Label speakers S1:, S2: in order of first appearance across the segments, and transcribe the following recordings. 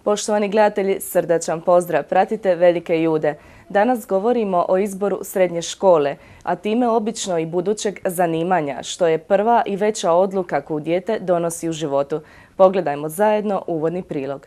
S1: Poštovani gledatelji, srdačan pozdrav. Pratite Velike Jude. Danas govorimo o izboru srednje škole, a time obično i budućeg zanimanja, što je prva i veća odluka koju dijete donosi u životu. Pogledajmo zajedno uvodni prilog.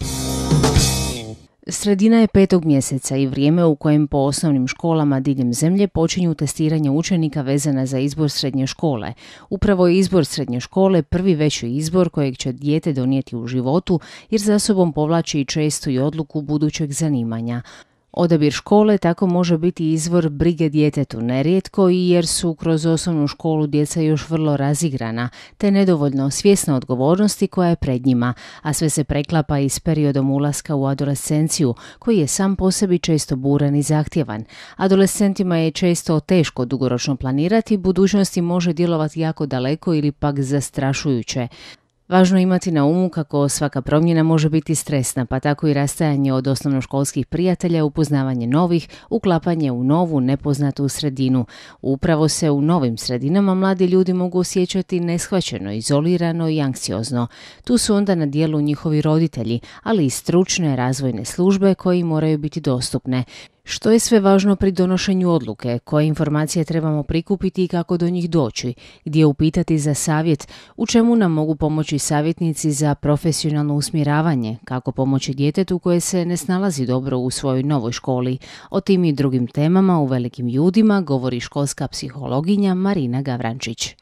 S2: Sredina je 5. mjeseca i vrijeme u kojem po osnovnim školama diljem zemlje počinju testiranje učenika vezana za izbor srednje škole. Upravo je izbor srednje škole prvi veći izbor kojeg će dijete donijeti u životu, jer za sobom povlači i često i odluku budućeg zanimanja. Odabir škole tako može biti izvor brige djetetu, nerijetko i jer su kroz osnovnu školu djeca još vrlo razigrana, te nedovoljno svjesna odgovornosti koja je pred njima, a sve se preklapa i s periodom ulaska u adolescenciju, koji je sam po sebi često buran i zahtjevan. Adolescentima je često teško dugoročno planirati, budućnosti može djelovati jako daleko ili pak zastrašujuće. Važno je imati na umu kako svaka promjena može biti stresna, pa tako i rastajanje od osnovnoškolskih prijatelja, upoznavanje novih, uklapanje u novu, nepoznatu sredinu. Upravo se u novim sredinama mladi ljudi mogu osjećati neshvaćeno, izolirano i anksiozno. Tu su onda na djelu njihovi roditelji, ali i stručne razvojne službe koji moraju biti dostupne. Što je sve važno pri donošenju odluke, koje informacije trebamo prikupiti i kako do njih doći, gdje upitati za savjet, u čemu nam mogu pomoći savjetnici za profesionalno usmjeravanje, kako pomoći djetetu koje se ne snalazi dobro u svojoj novoj školi. O tim i drugim temama u Velikim Judima govori školska psihologinja Marina Gavrančić.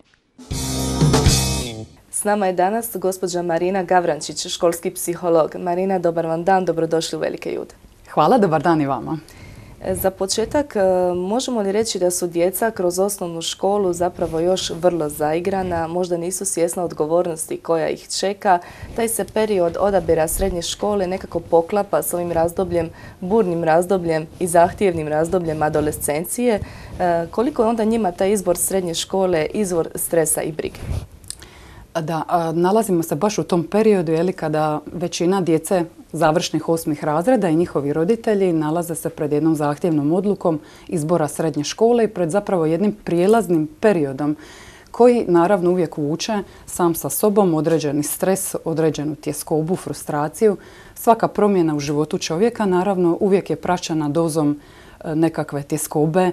S1: S nama je danas gospođa Marina Gavrančić, školski psiholog. Marina, dobar vam dan, dobrodošli u Velike Jude.
S3: Hvala, dobar dan i vama.
S1: Za početak, možemo li reći da su djeca kroz osnovnu školu zapravo još vrlo zaigrana, možda nisu svjesna odgovornosti koja ih čeka. Taj se period odabira srednje škole nekako poklapa s ovim razdobljem, burnim razdobljem i zahtjevnim razdobljem adolescencije. Koliko je onda njima taj izbor srednje škole izvor stresa i brige?
S3: Da, nalazimo se baš u tom periodu kada većina djece završnih 8. razreda i njihovi roditelji nalaze se pred jednom zahtjevnom odlukom izbora srednje škole i pred zapravo jednim prijelaznim periodom koji naravno uvijek vuče sam sa sobom određeni stres, određenu tjeskobu, frustraciju. Svaka promjena u životu čovjeka naravno uvijek je praćena dozom nekakve tjeskobe,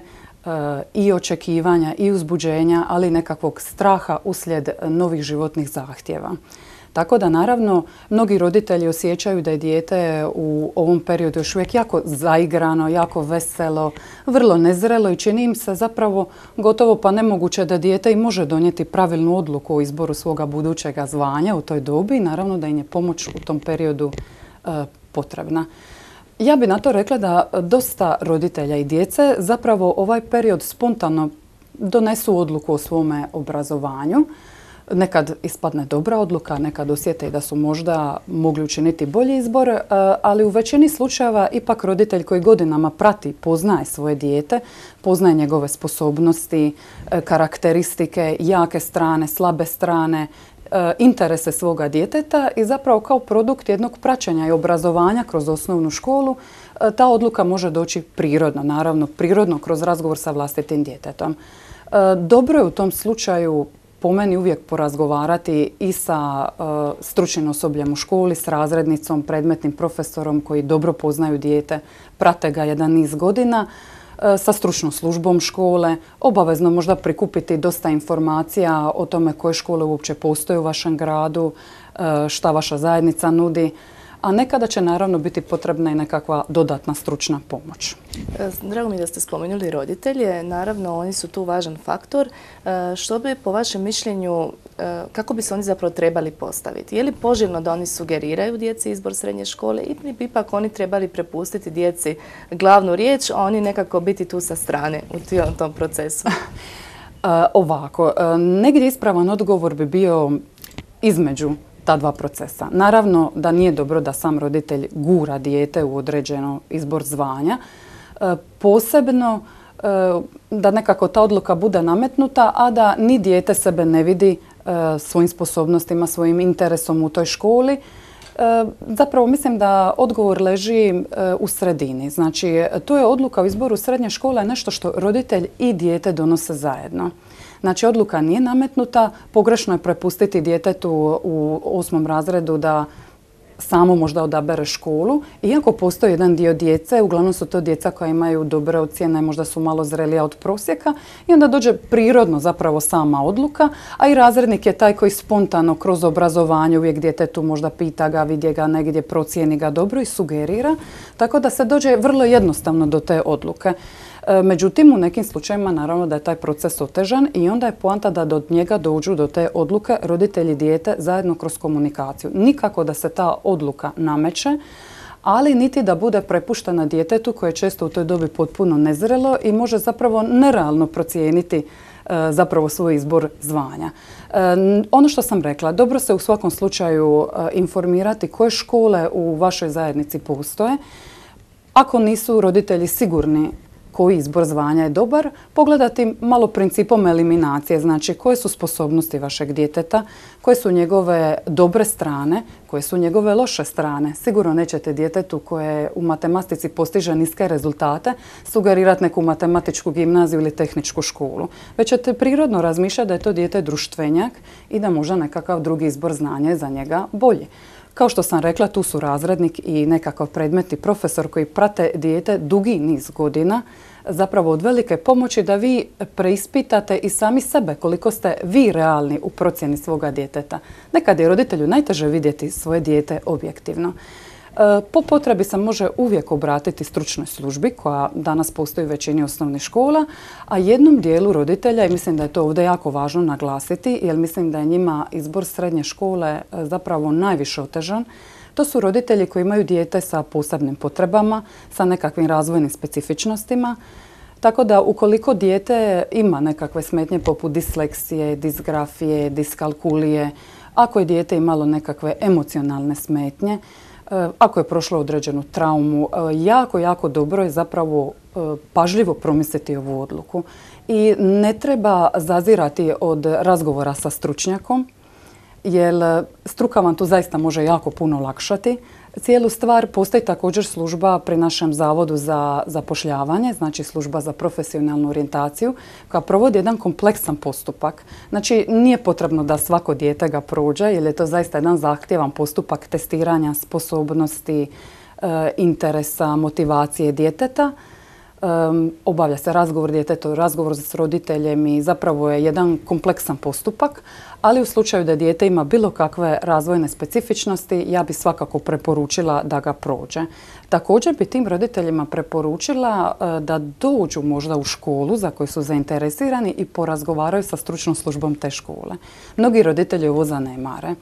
S3: i očekivanja i uzbuđenja, ali i nekakvog straha uslijed novih životnih zahtjeva. Tako da naravno mnogi roditelji osjećaju da je dijete u ovom periodu još uvijek jako zaigrano, jako veselo, vrlo nezrelo i čini im se zapravo gotovo pa nemoguće da dijete i može donijeti pravilnu odluku o izboru svoga budućega zvanja u toj dobi i naravno da im je pomoć u tom periodu potrebna. Ja bi na to rekla da dosta roditelja i djece zapravo ovaj period spontano donesu odluku o svome obrazovanju. Nekad ispadne dobra odluka, nekad osjete da su možda mogli učiniti bolji izbor, ali u većini slučajeva ipak roditelj koji godinama prati, poznaje svoje dijete, poznaje njegove sposobnosti, karakteristike, jake strane, slabe strane, interese svoga djeteta i zapravo kao produkt jednog praćenja i obrazovanja kroz osnovnu školu ta odluka može doći prirodno, naravno prirodno kroz razgovor sa vlastitim djetetom. Dobro je u tom slučaju po meni uvijek porazgovarati i sa stručnim osobljem u školi, s razrednicom, predmetnim profesorom koji dobro poznaju dijete, prate ga jedan niz godina, sa stručnom službom škole, obavezno možda prikupiti dosta informacija o tome koje škole uopće postoje u vašem gradu, šta vaša zajednica nudi, a nekada će naravno biti potrebna i nekakva dodatna stručna pomoć.
S1: Drago mi da ste spomenuli roditelje, naravno oni su tu važan faktor. Što bi po vašem mišljenju, kako bi se oni zapravo trebali postaviti? Je li poželjno da oni sugeriraju djeci izbor srednje škole ili bi ipak oni trebali prepustiti djeci glavnu riječ, a oni nekako biti tu sa strane u cijelom tom procesu?
S3: Ovako, negdje ispravan odgovor bi bio između ta dva procesa. Naravno da nije dobro da sam roditelj gura dijete u određeno izbor zvanja. Posebno da nekako ta odluka bude nametnuta, a da ni dijete sebe ne vidi svojim sposobnostima, svojim interesom u toj školi. Zapravo mislim da odgovor leži u sredini. Znači, to je odluka o izboru srednje škole, nešto što roditelj i dijete donose zajedno. Znači, odluka nije nametnuta, pogrešno je prepustiti djetetu u 8. razredu da samo možda odabere školu, iako postoji jedan dio djece, uglavnom su to djeca koja imaju dobre ocjene, možda su malo zrelija od prosjeka i onda dođe prirodno zapravo sama odluka, a i razrednik je taj koji spontano kroz obrazovanje uvijek djetetu možda pita ga, vidje ga negdje, procijeni ga dobro i sugerira, tako da se dođe vrlo jednostavno do te odluke. Međutim, u nekim slučajevima naravno da je taj proces otežan i onda je poanta da do njega dođu, do te odluke, roditelji i dijete zajedno kroz komunikaciju. Nikako da se ta odluka nameće, ali niti da bude prepuštena djetetu koje je često u toj dobi potpuno nezrelo i može zapravo nerealno procijeniti zapravo svoj izbor zvanja. Ono što sam rekla, dobro se u svakom slučaju informirati koje škole u vašoj zajednici postoje. Ako nisu roditelji sigurni koji izbor zvanja je dobar, pogledati malo principom eliminacije, znači koje su sposobnosti vašeg djeteta, koje su njegove dobre strane, koje su njegove loše strane. Sigurno nećete djetetu koje u matematici postiže niske rezultate sugerirati neku matematičku gimnaziju ili tehničku školu. Već ćete prirodno razmišljati da je to dijete društvenjak i da možda nekakav drugi izbor znanja je za njega bolji. Kao što sam rekla, tu su razrednik i nekakav predmetni profesor koji prate dijete dugi niz godina, zapravo od velike pomoći da vi preispitate i sami sebe koliko ste vi realni u procjeni svoga djeteta. Nekad je roditelju najteže vidjeti svoje dijete objektivno. Po potrebi se može uvijek obratiti stručnoj službi koja danas postoji u većini osnovnih škola, a jednom dijelu roditelja, i mislim da je to ovdje jako važno naglasiti, jer mislim da je njima izbor srednje škole zapravo najviše otežan, to su roditelji koji imaju dijete sa posebnim potrebama, sa nekakvim razvojnim specifičnostima. Tako da ukoliko dijete ima nekakve smetnje poput disleksije, disgrafije, diskalkulije, ako je dijete imalo nekakve emocionalne smetnje, ako je prošlo određenu traumu, jako dobro je zapravo pažljivo promisliti ovu odluku. I ne treba zazirati od razgovora sa stručnjakom, jer struka vam tu zaista može jako puno olakšati. Cijelu stvar postoji također služba pri našem Zavodu za zapošljavanje, znači služba za profesionalnu orijentaciju, koja provodi jedan kompleksan postupak. Znači nije potrebno da svako dijete ga prođe, jer je to zaista jedan zahtjevan postupak testiranja sposobnosti, interesa, motivacije djeteta. Obavlja se razgovor djetetu, razgovor s roditeljem i zapravo je jedan kompleksan postupak, ali u slučaju da dijete ima bilo kakve razvojne specifičnosti, ja bi svakako preporučila da ga prođe. Također bi tim roditeljima preporučila da dođu možda u školu za koju su zainteresirani i porazgovaraju sa stručnom službom te škole. Mnogi roditelji ovo zanemare.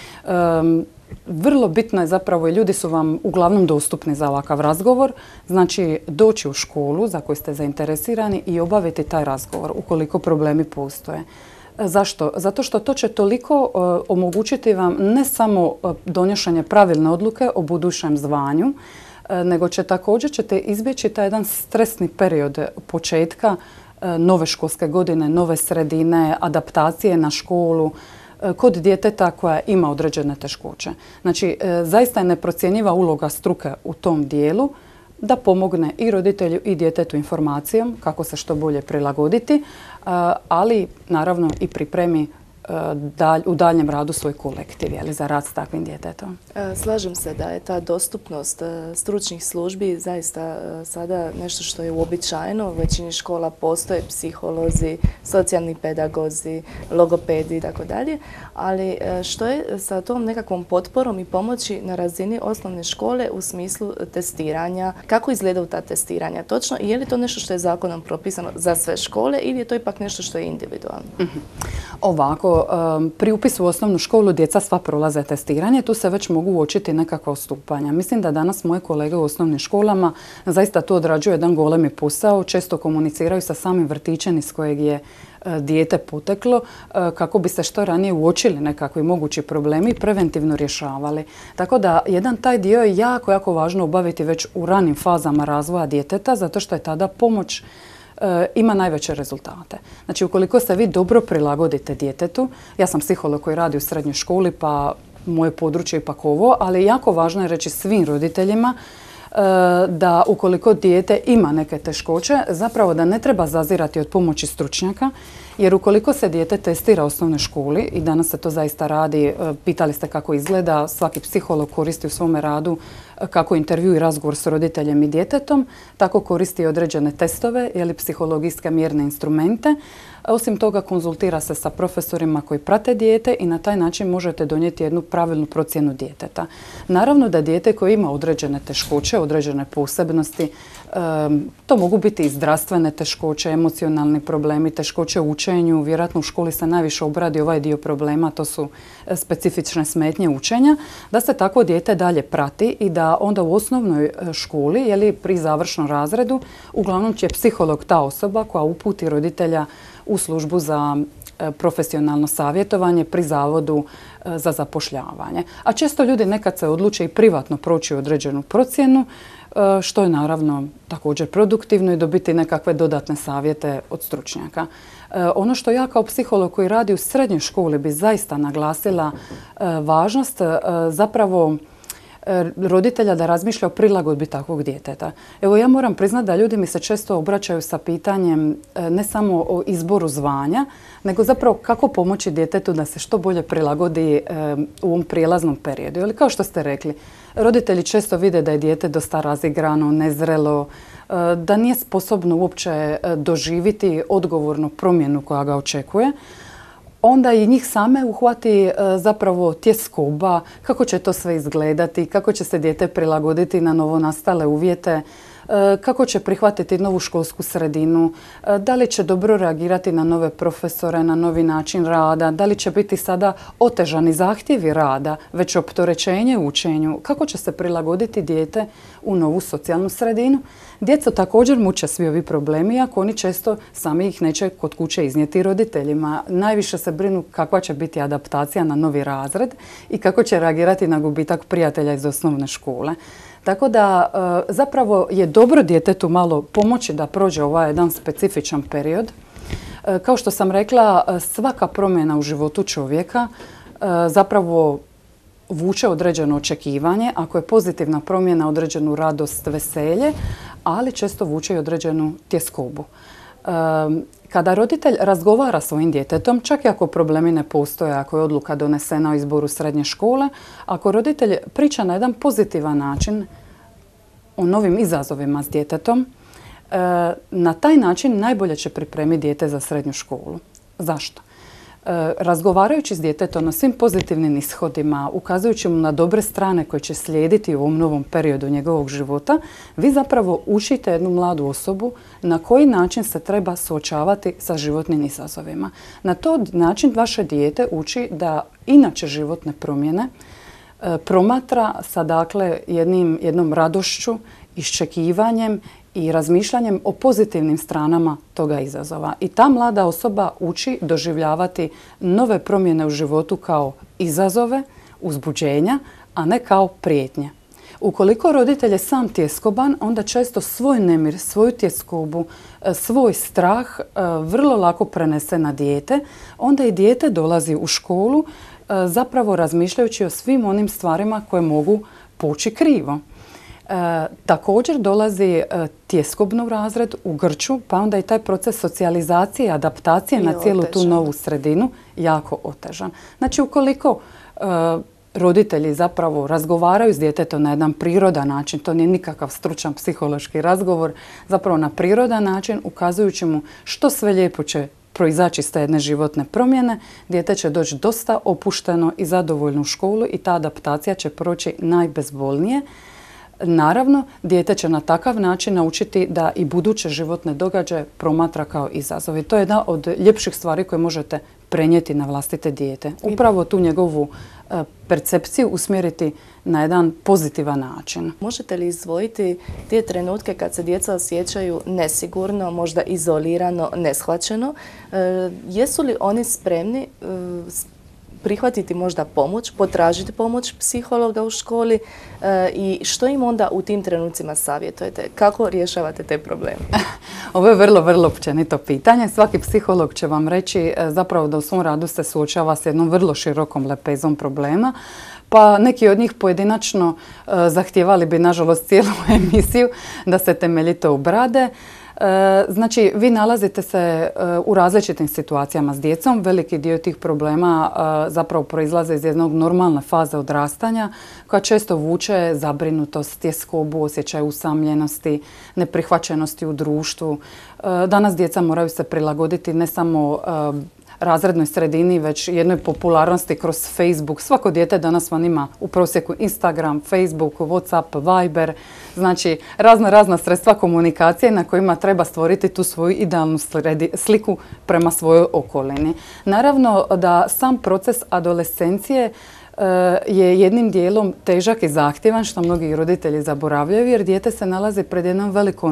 S3: Vrlo bitno je zapravo i ljudi su vam uglavnom dostupni za ovakav razgovor, znači doći u školu za koju ste zainteresirani i obaviti taj razgovor ukoliko problemi postoje. Zašto? Zato što to će toliko omogućiti vam ne samo donošenje pravilne odluke o budućem zvanju, nego ćete izbjeći taj jedan stresni period početka nove školske godine, nove sredine, adaptacije na školu, kod djeteta koja ima određene teškoće. Znači, zaista je neprocjenjiva uloga struke u tom dijelu da pomogne i roditelju i djetetu informacijom kako se što bolje prilagoditi, ali naravno i pripremi u daljnjem radu svoj kolektiv za rad s takvim djetetom.
S1: Slažem se da je ta dostupnost stručnih službi zaista sada nešto što je uobičajeno. U većini škola postoje psiholozi, socijalni pedagozi, logopedi i tako dalje. Ali što je sa tom nekakvom potporom i pomoći na razini osnovne škole u smislu testiranja? Kako izgledaju ta testiranja točno? I je li to nešto što je zakonom propisano za sve škole ili je to ipak nešto što je individualno?
S3: Ovako, pri upisu u osnovnu školu djeca sva prolaze testiranje, tu se već mogu uočiti nekakva odstupanja. Mislim da danas moje kolege u osnovnim školama zaista tu odrađuju jedan golemi posao, često komuniciraju sa samim vrtićem iz kojeg je dijete poteklo kako bi se što ranije uočili nekakvi mogući problemi i preventivno rješavali. Tako da jedan taj dio je jako važno obaviti već u ranim fazama razvoja djeteta, zato što je tada pomoć ima najveće rezultate. Znači, ukoliko se vi dobro prilagodite djetetu, ja sam psiholog koji radi u srednjoj školi, pa moje područje je ipak ovo, ali jako važno je reći svim roditeljima da ukoliko dijete ima neke teškoće, zapravo da ne treba zazirati od pomoći stručnjaka, Jer ukoliko se dijete testira u osnovnoj školi, i danas se to zaista radi, pitali ste kako izgleda, svaki psiholog koristi u svome radu kako intervju i razgovor s roditeljem i djetetom, tako koristi određene testove ili psihologijske mjerne instrumente. Osim toga, konzultira se sa profesorima koji prate dijete i na taj način možete donijeti jednu pravilnu procjenu djeteta. Naravno da dijete koje ima određene teškoće, određene posebnosti, to mogu biti i zdravstvene teškoće, emocionalni problemi, teškoće u učenju. Vjerojatno u školi se najviše obradi ovaj dio problema, to su specifične smetnje učenja, da se takvo dijete dalje prati i da onda u osnovnoj školi, pri završnom razredu, uglavnom će psiholog ta osoba koja uputi roditelja u službu za profesionalno savjetovanje pri Zavodu za zapošljavanje. A često ljudi nekad se odluče i privatno proći određenu procjenu, što je naravno također produktivno i dobiti nekakve dodatne savjete od stručnjaka. Ono što ja kao psiholog koji radi u srednjoj školi bi zaista naglasila važnost zapravo roditelja da razmišlja o prilagodbi takvog djeteta. Evo, ja moram priznati da ljudi mi se često obraćaju sa pitanjem ne samo o izboru zvanja, nego zapravo kako pomoći djetetu da se što bolje prilagodi u ovom prijelaznom periodu. Ili kao što ste rekli, roditelji često vide da je dijete dosta razigrano, nezrelo, da nije sposobno uopće doživjeti odgovornu promjenu koja ga očekuje. Onda i njih same uhvati zapravo tjeskoba, kako će to sve izgledati, kako će se dijete prilagoditi na novonastale uvjete, kako će prihvatiti novu školsku sredinu, da li će dobro reagirati na nove profesore, na novi način rada, da li će biti sada otežani zahtjevi rada, već opterećenje u učenju, kako će se prilagoditi dijete u novu socijalnu sredinu. Djecu također muče svi ovi problemi, iako oni često sami ih neće kod kuće iznijeti roditeljima. Najviše se brinu kakva će biti adaptacija na novi razred i kako će reagirati na gubitak prijatelja iz osnovne škole. Tako da zapravo je dobro djetetu malo pomoći da prođe ovaj jedan specifičan period. Kao što sam rekla, svaka promjena u životu čovjeka zapravo vuče određeno očekivanje. Ako je pozitivna promjena, određenu radost, veselje, ali često vuče i određenu tjeskobu. Kada roditelj razgovara s svojim djetetom, čak i ako problemi ne postoje, ako je odluka donesena o izboru srednje škole, ako roditelj priča na jedan pozitivan način o novim izazovima s djetetom, na taj način najbolje će pripremiti dijete za srednju školu. Zašto? Razgovarajući s djetetom o svim pozitivnim ishodima, ukazujući mu na dobre strane koje će slijediti u ovom novom periodu njegovog života, vi zapravo učite jednu mladu osobu na koji način se treba suočavati sa životnim izazovima. Na to način vaše dijete uči da inače životne promjene promatra sa jednom radošću, iščekivanjem i razmišljanjem o pozitivnim stranama toga izazova. I ta mlada osoba uči doživljavati nove promjene u životu kao izazove, uzbuđenja, a ne kao prijetnje. Ukoliko roditelj je sam tjeskoban, onda često svoj nemir, svoju tjeskobu, svoj strah vrlo lako prenese na dijete. Onda i dijete dolazi u školu zapravo razmišljajući o svim onim stvarima koje mogu poći krivo. Također dolazi tjeskobno u razred, u grču, pa onda i taj proces socijalizacije i adaptacije na cijelu tu novu sredinu jako otežan. Znači, ukoliko roditelji zapravo razgovaraju s djetetom na jedan prirodan način, to nije nikakav stručan psihološki razgovor, zapravo na prirodan način ukazujući mu što sve lijepo će proizaći iz te jedne životne promjene, dijete će doći dosta opušteno i zadovoljno u školu i ta adaptacija će proći najbezbolnije. Naravno, dijete će na takav način naučiti da i buduće životne događaje promatra kao izazov. I to je jedna od ljepših stvari koje možete prenijeti na vlastite dijete. Upravo tu njegovu percepciju usmjeriti na jedan pozitivan način.
S1: Možete li izdvojiti te trenutke kad se djeca osjećaju nesigurno, možda izolirano, neshvaćeno? Jesu li oni spremni prihvatiti možda pomoć, potražiti pomoć psihologa u školi i što im onda u tim trenucima savjetujete? Kako rješavate te probleme?
S3: Ovo je vrlo, vrlo općenito pitanje. Svaki psiholog će vam reći zapravo da u svom radu se suočava s jednom vrlo širokom lepezom problema, pa neki od njih pojedinačno zahtijevali bi, nažalost, cijelu emisiju da se temeljito obrade. Znači, vi nalazite se u različitim situacijama s djecom. Veliki dio tih problema zapravo proizlaze iz jednog normalne faze odrastanja koja često vuče zabrinutost, tjeskobu, osjećaj usamljenosti, neprihvaćenosti u društvu. Danas djeca moraju se prilagoditi ne samo razrednoj sredini, već jednoj popularnosti kroz Facebook. Svako dijete danas vam ima u prosjeku Instagram, Facebook, WhatsApp, Viber. Znači, razna sredstva komunikacije na kojima treba stvoriti tu svoju idealnu sliku prema svojoj okolini. Naravno da sam proces adolescencije je jednim dijelom težak i zahtjevan, što mnogi roditelji zaboravljaju, jer dijete se nalazi pred jednom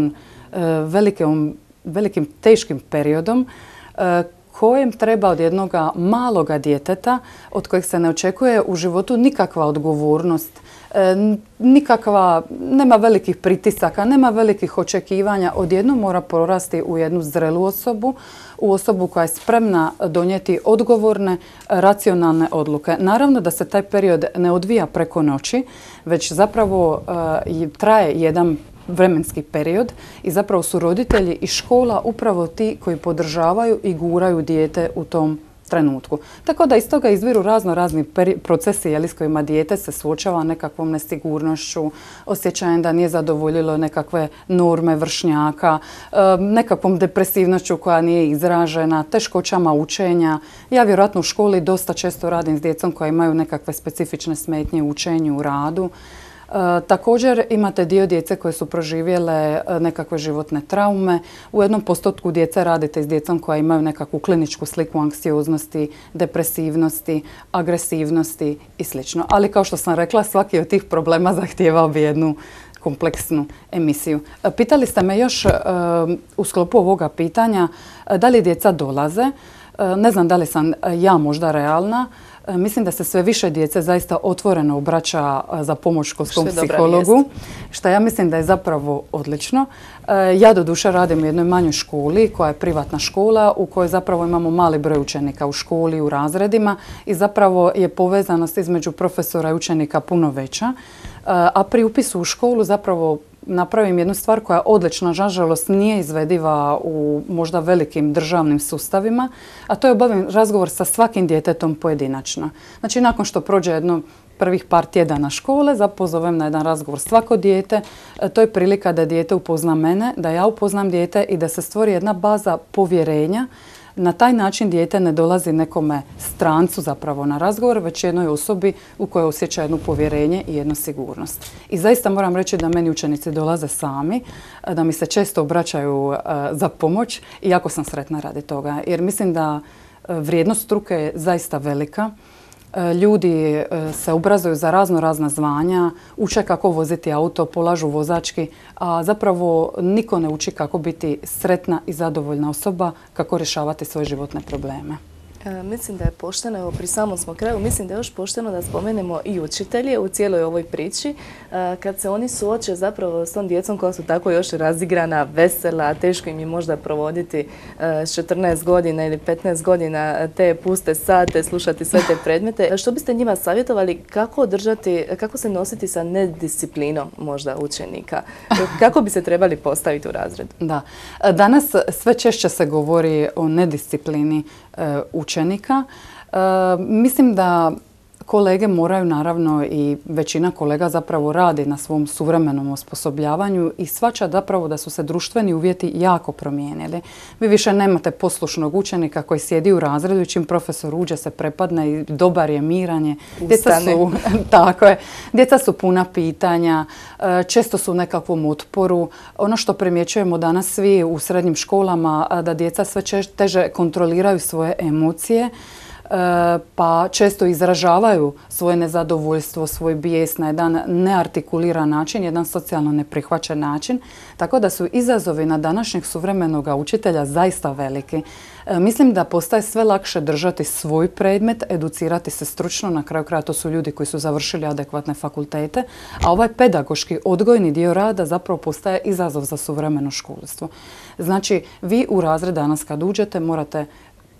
S3: velikim teškim periodom kojem treba od jednog maloga djeteta od kojeg se ne očekuje u životu nikakva odgovornost, nema velikih pritisaka, nema velikih očekivanja. Odjednom mora porasti u jednu zrelu osobu, u osobu koja je spremna donijeti odgovorne, racionalne odluke. Naravno da se taj period ne odvija preko noći, već zapravo traje jedan vremenski period i zapravo su roditelji i škola upravo ti koji podržavaju i guraju dijete u tom trenutku. Tako da iz toga izviru razni procesi s kojima dijete se suočava nekakvom nesigurnošću, osjećajem da nije zadovoljilo nekakve norme vršnjaka, nekakvom depresivnošću koja nije izražena, teškoćama učenja. Ja vjerojatno u školi dosta često radim s djecom koja imaju nekakve specifične smetnje u učenju, u radu. Također imate dio djece koje su proživjele nekakve životne traume. U jednom postotku djece radite s djecom koja imaju nekakvu kliničku sliku anksioznosti, depresivnosti, agresivnosti i sl. Ali kao što sam rekla, svaki od tih problema zahtijevao bi jednu kompleksnu emisiju. Pitali ste me još u sklopu ovoga pitanja da li djeca dolaze. Ne znam da li sam ja možda realna. Mislim da se sve više djece zaista otvoreno obraća za pomoć školskom psihologu, što ja mislim da je zapravo odlično. Ja doduše radim u jednoj manjoj školi koja je privatna škola u kojoj zapravo imamo mali broj učenika u školi, u razredima i zapravo je povezanost između profesora i učenika puno veća. A pri upisu u školu zapravo napravim jednu stvar koja odlično, nažalost, nije izvediva u možda velikim državnim sustavima, a to je obavim razgovor sa svakim djetetom pojedinačno. Znači, nakon što prođe jedno prvih par tjedana škole, pozovem na jedan razgovor svako dijete. To je prilika da dijete upozna mene, da ja upoznam dijete i da se stvori jedna baza povjerenja. Na taj način dijete ne dolazi nekome strancu zapravo na razgovor, već jednoj osobi u kojoj osjeća jedno povjerenje i jednu sigurnost. I zaista moram reći da meni učenici dolaze sami, da mi se često obraćaju za pomoć i jako sam sretna radi toga. Jer mislim da vrijednost struke je zaista velika. Ljudi se obrazuju za razna zvanja, uče kako voziti auto, polažu vozački, a zapravo niko ne uči kako biti sretna i zadovoljna osoba, kako rješavati svoje životne probleme.
S1: Mislim da je pošteno, evo pri samom smo kraju, mislim da je još pošteno da spomenemo i učitelje u cijeloj ovoj priči. Kad se oni suoče zapravo s tom djecom koja su tako još razigrana, vesela, teško im je možda provoditi s 14 godina ili 15 godina te puste sate, slušati sve te predmete. Što biste njima savjetovali kako se nositi sa nedisciplinom možda učenika? Kako bi se trebali postaviti u razredu?
S3: Da. Danas sve češće se govori o nedisciplini učenika. Mislim da kolege moraju, naravno, i većina kolega zapravo radi na svom suvremenom osposobljavanju i shvaća zapravo da su se društveni uvjeti jako promijenili. Vi više nemate poslušnog učenika koji sjedi u razredu i čim profesor uđe se prepadne i dobar je, miran je. Tako je. Djeca su puna pitanja, često su u nekakvom otporu. Ono što primjećujemo danas svi u srednjim školama, da djeca sve teže kontroliraju svoje emocije, pa često izražavaju svoje nezadovoljstvo, svoj bijes na jedan neartikuliran način, jedan socijalno neprihvaćen način. Tako da su izazovi na današnjeg suvremenog učitelja zaista veliki. Mislim da postaje sve lakše držati svoj predmet, educirati se stručno, na kraju kraja to su ljudi koji su završili adekvatne fakultete, a ovaj pedagoški odgojni dio rada zapravo postaje izazov za suvremeno školstvo. Znači, vi u razred danas kad uđete morate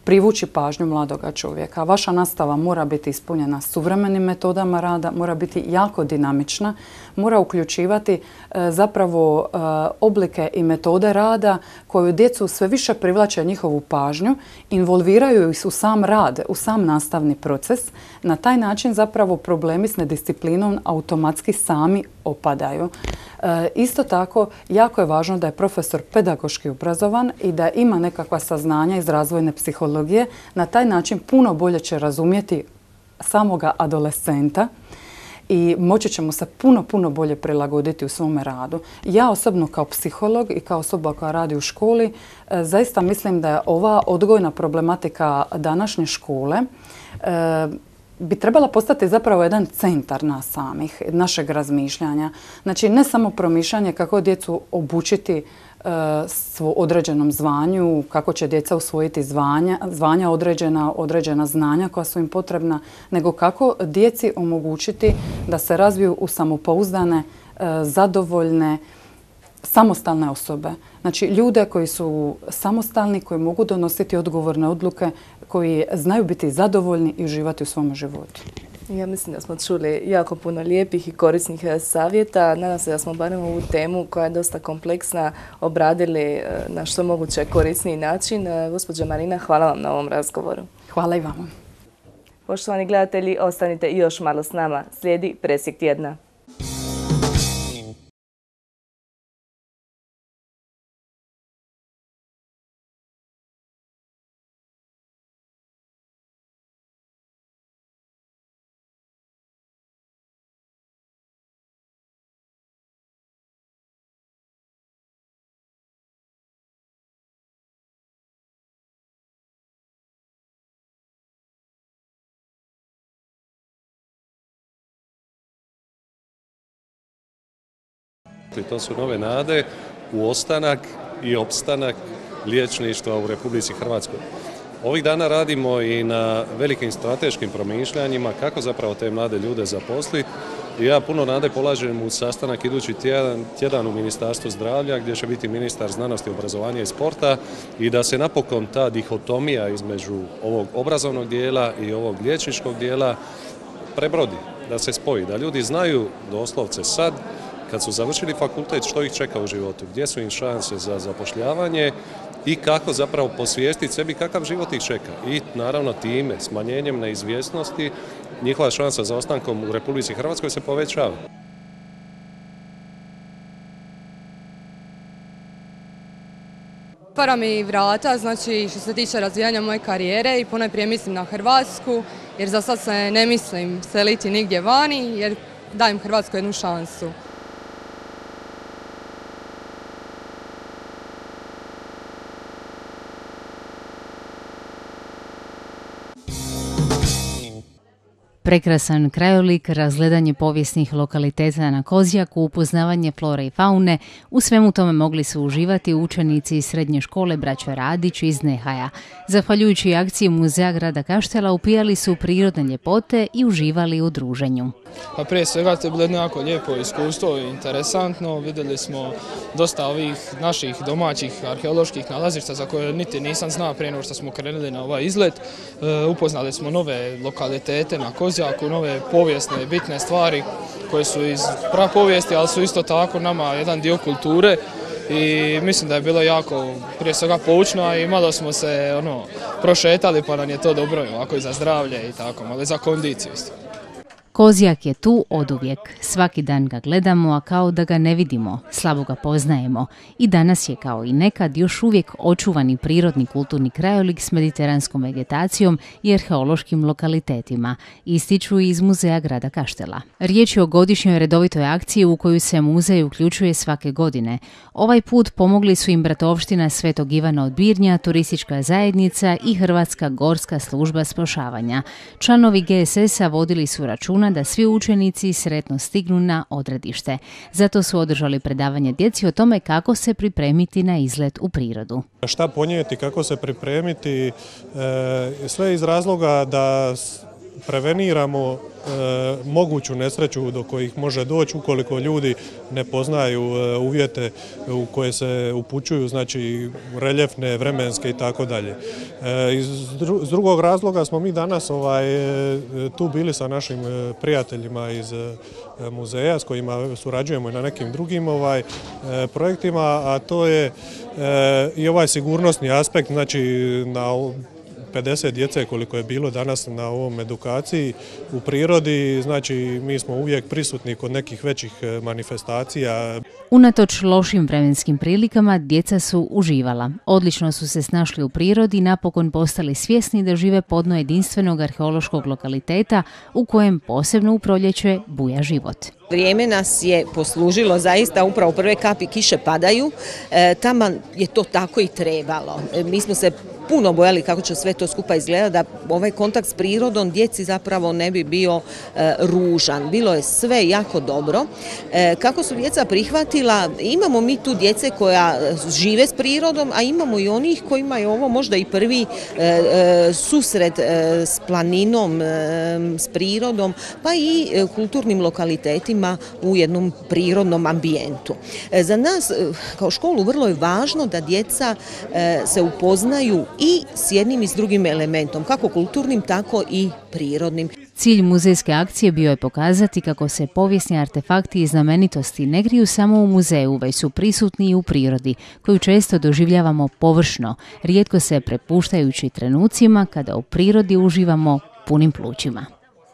S3: privući pažnju mladoga čovjeka. Vaša nastava mora biti ispunjena suvremenim metodama rada, mora biti jako dinamična, mora uključivati zapravo oblike i metode rada koju djecu sve više privlače njihovu pažnju, involviraju ih u sam rad, u sam nastavni proces. Na taj način zapravo problemi s nedisciplinom automatski sami opadaju. Isto tako, jako je važno da je profesor pedagoški obrazovan i da ima nekakva saznanja iz razvojne psihologije. Na taj način puno bolje će razumjeti samoga adolescenta i moći ćemo se puno bolje prilagoditi u svome radu. Ja osobno kao psiholog i kao osoba koja radi u školi zaista mislim da je ova odgojna problematika današnje škole bi trebala postati zapravo jedan centar nas samih, našeg razmišljanja. Znači, ne samo promišljanje kako djecu obučiti određenom zvanju, kako će djeca usvojiti zvanja određena znanja koja su im potrebna, nego kako djeci omogućiti da se razviju u samopouzdane, zadovoljne, samostalne osobe. Znači, ljude koji su samostalni, koji mogu donositi odgovorne odluke, koji znaju biti zadovoljni i uživati u svom životu.
S1: Ja mislim da smo čuli jako puno lijepih i korisnih savjeta. Nadam se da smo barem ovu temu koja je dosta kompleksna obradili na što moguće korisniji način. Gospođa Marina, hvala vam na ovom razgovoru.
S3: Hvala i vama.
S1: Poštovani gledatelji, ostanite još malo s nama. Slijedi presjek tjedna.
S4: To su nove nade u ostanak i opstanak liječništva u Republici Hrvatskoj. Ovih dana radimo i na velikim strateškim promišljanjima kako zapravo te mlade ljude zaposliti. I ja puno nade polažem u sastanak idući tjedan u Ministarstvu zdravlja gdje će biti ministar znanosti, obrazovanja i sporta i da se napokon ta dihotomija između ovog obrazovnog dijela i ovog liječničkog dijela prebrodi, da se spoji, da ljudi znaju doslovce sad kad su završili fakultet što ih čeka u životu, gdje su im šanse za zapošljavanje i kako zapravo posvijestiti sebi kakav život ih čeka. I naravno time, smanjenjem neizvjesnosti, njihova šansa za ostankom u Republici Hrvatskoj se povećava.
S5: Otvara mi vrata, znači što se tiče razvijanja moje karijere i ponajprije mislim na Hrvatsku, jer za sad se ne mislim seliti nigdje vani, jer dajem Hrvatskoj jednu šansu.
S2: Prekrasan krajolik, razgledanje povijesnih lokaliteta na Kozjaku, upoznavanje flore i faune, u svemu tome mogli su uživati učenici iz srednje škole Braća Radić iz Nehaja. Zahvaljujući akciji Muzeja grada Kaštela upijali su prirodne ljepote i uživali u druženju.
S6: Pa prije svega to je bilo jedno jako lijepo iskustvo i interesantno. Vidjeli smo dosta ovih naših domaćih arheoloških nalazišta za koje niti nisam znao prije nego što smo krenuli na ovaj izlet. Upoznali smo nove lokalitete na Kozjaku, nove povijesne i bitne stvari koje su iz prapovijesti, ali su isto tako nama jedan dio kulture. I mislim da je bilo jako prije svega poučno i malo smo se prošetali pa nam je to dobro ovako i za zdravlje i tako, malo i za kondiciju isto.
S2: Kozjak je tu oduvijek. Svaki dan ga gledamo, a kao da ga ne vidimo, slabo ga poznajemo. I danas je kao i nekad još uvijek očuvani prirodni kulturni krajolik s mediteranskom vegetacijom i arheološkim lokalitetima, ističu iz Muzeja grada Kaštela. Riječ je o godišnjoj redovitoj akciji u koju se muzej uključuje svake godine. Ovaj put pomogli su im Bratovština Svetog Ivana od Birnja, turistička zajednica i Hrvatska gorska služba spašavanja. Članovi GSS-a vodili su računa da svi učenici sretno stignu na odredište. Zato su održali predavanje djeci o tome kako se pripremiti na izlet u prirodu.
S7: Šta ponijeti, kako se pripremiti, sve iz razloga da preveniramo moguću nesreću do kojih može doći ukoliko ljudi ne poznaju uvjete u koje se upućuju, znači reljefne, vremenske i tako dalje. Iz drugog razloga smo mi danas tu bili sa našim prijateljima iz muzeja s kojima surađujemo i na nekim drugim projektima, a to je i ovaj sigurnosni aspekt, znači na 50 djece koliko je bilo danas na ovom edukaciji u prirodi, znači mi smo uvijek prisutni kod nekih većih manifestacija.
S2: Unatoč lošim vremenskim prilikama, djeca su uživala. Odlično su se snašli u prirodi i napokon postali svjesni da žive podno jedinstvenog arheološkog lokaliteta u kojem posebno u proljeće buja život.
S8: Vrijeme nas je poslužilo, zaista upravo prve kapi kiše padaju, tamo je to tako i trebalo. Mi smo se puno bojali kako će sve to skupa izgledati, da ovaj kontakt s prirodom djeci zapravo ne bi bio ružan. Bilo je sve jako dobro. Kako su djeca prihvatila, imamo mi tu djece koja žive s prirodom, a imamo i onih kojima je ovo možda i prvi susret s planinom, s prirodom, pa i kulturnim lokalitetima u jednom prirodnom ambijentu. Za nas kao školu vrlo je važno da djeca se upoznaju i s jednim i s drugim elementom, kako kulturnim, tako i prirodnim.
S2: Cilj muzejske akcije bio je pokazati kako se povijesni artefakti i znamenitosti ne kriju samo u muzeju, već su prisutni i u prirodi, koju često doživljavamo površno, rijetko se prepuštajući trenucima kada u prirodi uživamo punim plućima.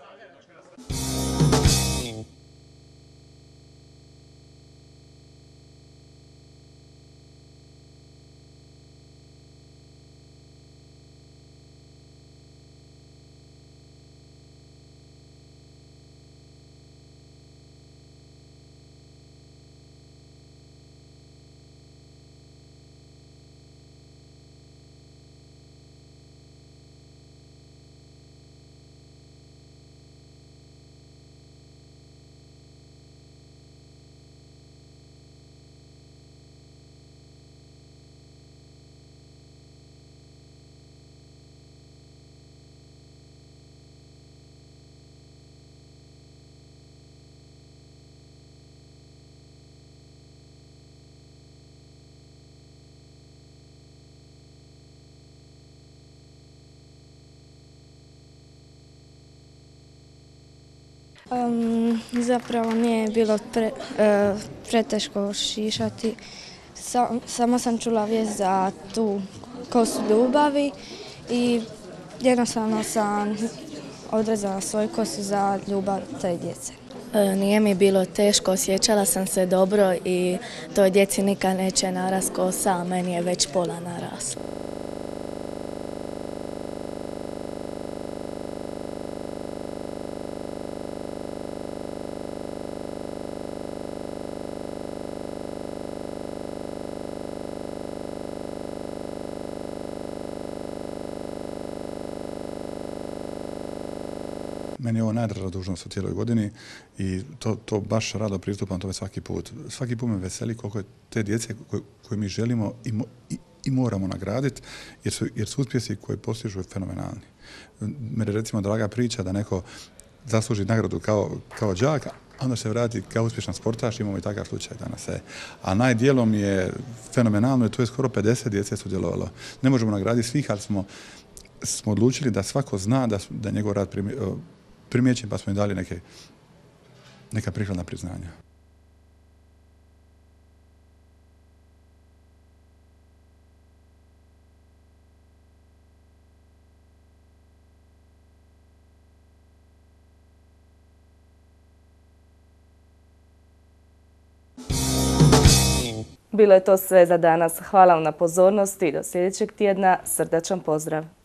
S9: Zapravo nije bilo preteško šišati. Samo sam čula vijest za tu kosu ljubavi i jednostavno sam odrezala svoju kosu za ljubav te djece.
S10: Nije mi bilo teško, osjećala sam se dobro i toj djeci nikad neće narast kosa, a meni je već pola narasla.
S11: Meni je ovo najdraža dužnost u cijeloj godini i to baš rado pristupam tome svaki put. Svaki put me veseli koliko je te djece koje mi želimo i moramo nagraditi, jer su uspjesi koji postižu fenomenalni. Meni je recimo draga priča da neko zasluži nagradu kao đak, a onda se vrati kao uspješan sportaš, imamo i takav slučaj danas. A najdijelom je fenomenalno i to je skoro 50 djece sudjelovalo. Ne možemo nagraditi svih, ali smo odlučili da svako zna da njegov rad primijećen, pa smo im dali neka prikladna priznanja.
S1: Bilo je to sve za danas. Hvala vam na pozornosti i do sljedećeg tjedna. Srdačan pozdrav.